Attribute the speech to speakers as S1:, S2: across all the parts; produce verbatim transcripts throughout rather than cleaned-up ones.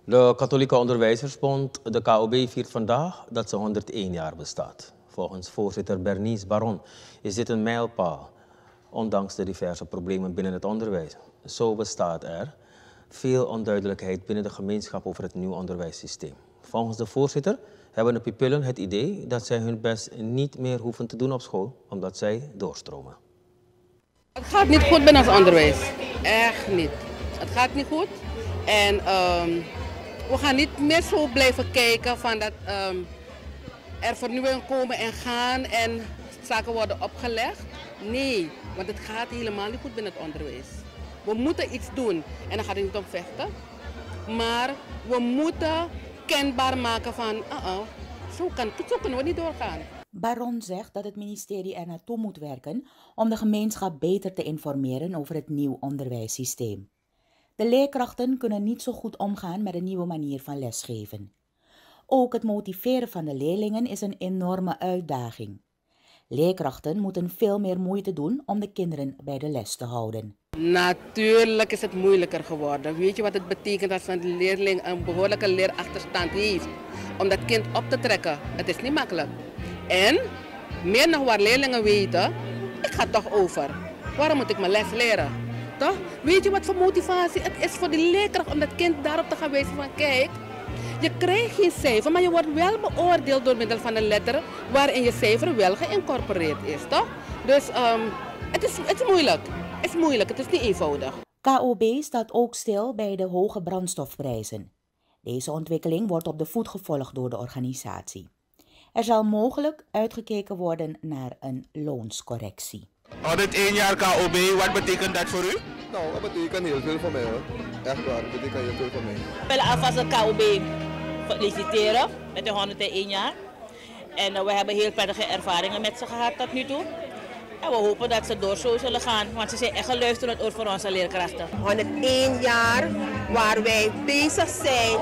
S1: De Katholieke Onderwijzersbond, de K O B, viert vandaag dat ze honderdéén jaar bestaat. Volgens voorzitter Bernice Baron is dit een mijlpaal, ondanks de diverse problemen binnen het onderwijs. Zo bestaat er veel onduidelijkheid binnen de gemeenschap over het nieuwe onderwijssysteem. Volgens de voorzitter hebben de pupillen het idee dat zij hun best niet meer hoeven te doen op school, omdat zij doorstromen.
S2: Het gaat niet goed binnen het onderwijs. Echt niet. Het gaat niet goed. En um, we gaan niet meer zo blijven kijken van dat um, er vernieuwingen komen en gaan en zaken worden opgelegd. Nee, want het gaat helemaal niet goed binnen het onderwijs. We moeten iets doen. En dan gaat het niet om vechten. Maar we moeten kenbaar maken van, uh -uh, zo, kan, zo kunnen we niet doorgaan.
S3: Baron zegt dat het ministerie er naartoe moet werken om de gemeenschap beter te informeren over het nieuw onderwijssysteem. De leerkrachten kunnen niet zo goed omgaan met een nieuwe manier van lesgeven. Ook het motiveren van de leerlingen is een enorme uitdaging. Leerkrachten moeten veel meer moeite doen om de kinderen bij de les te houden.
S2: Natuurlijk is het moeilijker geworden. Weet je wat het betekent als een leerling een behoorlijke leerachterstand heeft? Om dat kind op te trekken. Het is niet makkelijk. En, meer nog waar leerlingen weten, ik ga toch over. Waarom moet ik mijn les leren? Toch? Weet je wat voor motivatie het is voor die leerkracht om dat kind daarop te gaan wijzen van kijk, je krijgt geen cijfer, maar je wordt wel beoordeeld door middel van een letter waarin je cijfer wel geïncorporeerd is, toch? Dus um, het, is, het is moeilijk. Het is moeilijk, het is niet eenvoudig.
S3: K O B staat ook stil bij de hoge brandstofprijzen. Deze ontwikkeling wordt op de voet gevolgd door de organisatie. Er zal mogelijk uitgekeken worden naar een loonscorrectie.
S4: honderdéén jaar K O B, wat betekent dat voor u?
S5: Nou, dat betekent heel veel voor mij hoor. Echt waar, dat betekent heel veel voor mij.
S6: We willen alvast de K O B feliciteren met de honderdéén jaar. En uh, we hebben heel prettige ervaringen met ze gehad tot nu toe. En we hopen dat ze door zo zullen gaan, want ze zijn echt geluisterd oor voor onze leerkrachten.
S7: honderdéén jaar waar wij bezig zijn,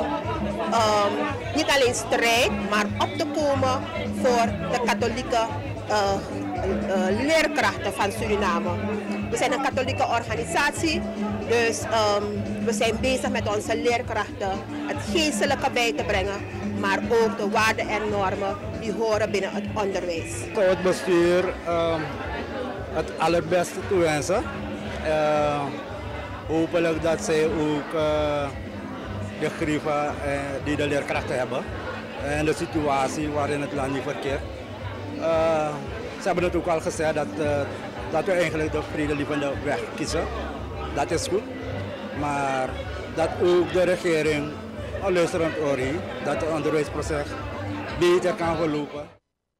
S7: um, niet alleen strijd, maar op te komen voor de katholieke uh, uh, leerkrachten van Suriname. We zijn een katholieke organisatie, dus um, we zijn bezig met onze leerkrachten het geestelijke bij te brengen, maar ook de waarden en normen die horen binnen het onderwijs.
S8: Het bestuur um, het allerbeste toewensen. Uh, hopelijk dat zij ook uh, de grieven uh, die de leerkrachten hebben en de situatie waarin het land niet verkeert. Uh, ze hebben het ook al gezegd dat, uh, dat we eigenlijk de vredelievende weg kiezen. Dat is goed. Maar dat ook de regering een luisterend oor heeft, dat het onderwijsproces beter kan verlopen.